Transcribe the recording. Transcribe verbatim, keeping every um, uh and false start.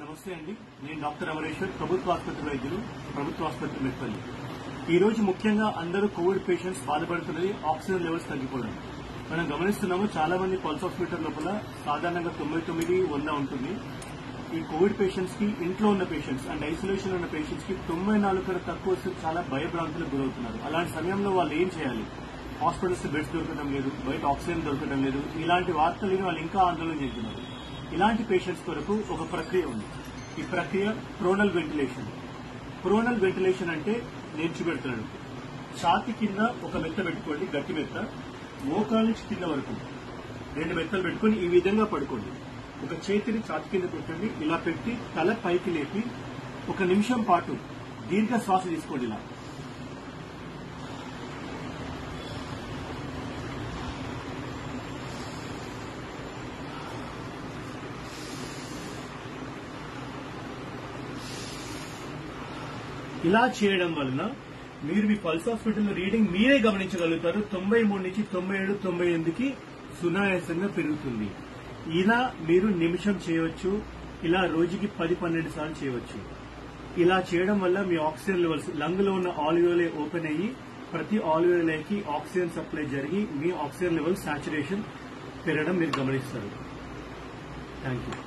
నమస్తే అండి. నేను డాక్టర్ అమరేశ్వర్, ప్రభుత్వ ఆసుపత్రి వైద్యులు, ప్రభుత్వ ఆసుపత్రి మెట్పల్లి. ఈ రోజు ముఖ్యంగా అందరూ కోవిడ్ పేషెంట్స్ బాధపడుతున్నది ఆక్సిజన్ లెవెల్స్ తగ్గిపోవడం. మనం గమనిస్తున్నాము, చాలా మంది పల్స్ ఆక్సిమీటర్ లోపల సాధారణంగా తొంభై తొమ్మిది వంద ఉంటుంది. ఈ కోవిడ్ పేషెంట్స్ కి, ఇంట్లో ఉన్న పేషెంట్స్ అండ్ ఐసోలేషన్ ఉన్న పేషెంట్స్ కి తొంభై నాలుగు కన్నా తక్కువ వస్తే చాలా భయభ్రాంతులకు గురవుతున్నారు. అలాంటి సమయంలో వాళ్ళు ఏం చేయాలి? హాస్పిటల్స్ బెడ్స్ దొరకడం లేదు, బయట ఆక్సిజన్ దొరకడం లేదు. ఇలాంటి వార్తలు విని వాళ్ళు ఇంకా ఆందోళన చెందుతున్నారు. ఇలాంటి పేషెంట్స్ కొరకు ఒక ప్రక్రియ ఉంది. ఈ ప్రక్రియ ప్రోనల్ వెంటిలేషన్. ప్రోనల్ వెంటిలేషన్ అంటే నేను చూపెడుతున్నాను. ఛాతి కింద ఒక మెత్త పెట్టుకోండి, గట్టి మెత్త. మోకాలు నుంచి కింద వరకు రెండు మెత్తలు పెట్టుకుని ఈ విధంగా పడుకోండి. ఒక చేతిని ఛాతి కింద పెట్టండి. ఇలా పెట్టి తల పైకి లేపి ఒక నిమిషం పాటు దీర్ఘ శ్వాస తీసుకోండి. ఇలా ఇలా చేయడం వలన మీరు మీ పల్స్ హాస్పిటల్ రీడింగ్ మీరే గమనించగలుగుతారు. తొంభై మూడు నుంచి తొంభై ఏడు తొంభై ఎనిమిదికి సునాయాసంగా పెరుగుతుంది. ఇలా మీరు నిమిషం చేయవచ్చు. ఇలా రోజుకి పది పన్నెండు సార్లు చేయవచ్చు. ఇలా చేయడం వల్ల మీ ఆక్సిజన్ లెవెల్స్, లంగ్ లో ఉన్న ఆల్వియోలే ఓపెన్ అయ్యి ప్రతి ఆల్వియోలేకి ఆక్సిజన్ సప్లై జరిగి మీ ఆక్సిజన్ లెవెల్ సాచురేషన్ పెరగడం మీరు గమనిస్తారు. Thank you.